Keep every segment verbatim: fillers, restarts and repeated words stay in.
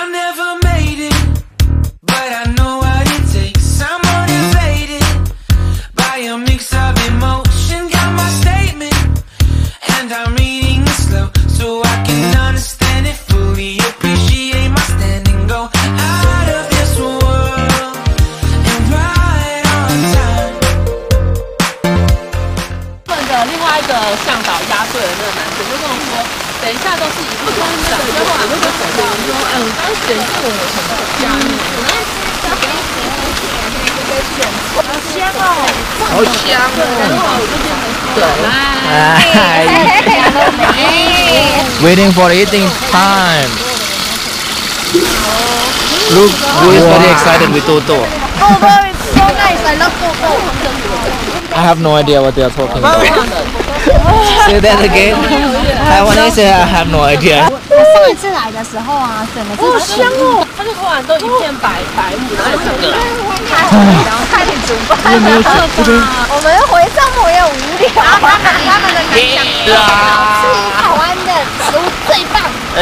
I never made it, but I know what it takes. I'm motivated by a mix of emotion. Got my statement, and I'm reading it slow so I can understand it fully. Appreciate my standing, go out of this world and right on time. 他们的另外一个向导押对了那个男生，就跟我说，等一下都是一路往上。最后我就走到说，嗯，刚选中我有什么加入？好香哦！ 好香哦！ 对，来 Waiting for eating time. Look, who is very excited with Toto? Toto, it's so nice. I love Toto. I have no idea what they are talking about. Say that again. Taiwanese say I have no idea. 我上一次来的时候啊，整个好香哦！ 它就突然都一片白白雾，然后整个， 然后开始煮饭。我们回帐篷也很无聊。他们他们的感想，吃台湾的食物最棒。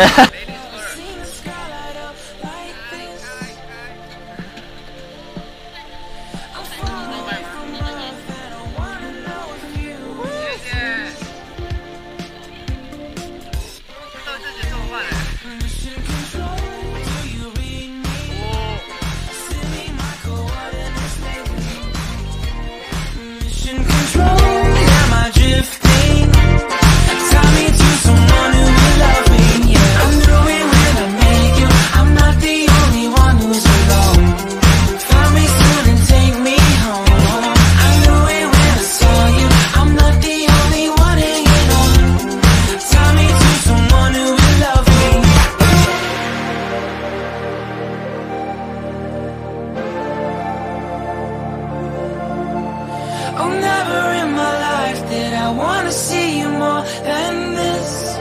Oh, never in my life did I want to see you more than this.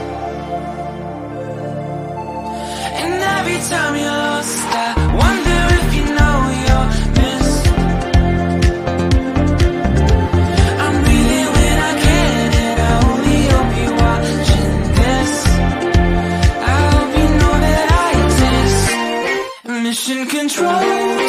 And every time you're lost, I wonder if you know you're missed. I'm breathing when I can, and I only hope you're watching this. I hope you know that I exist. Mission control.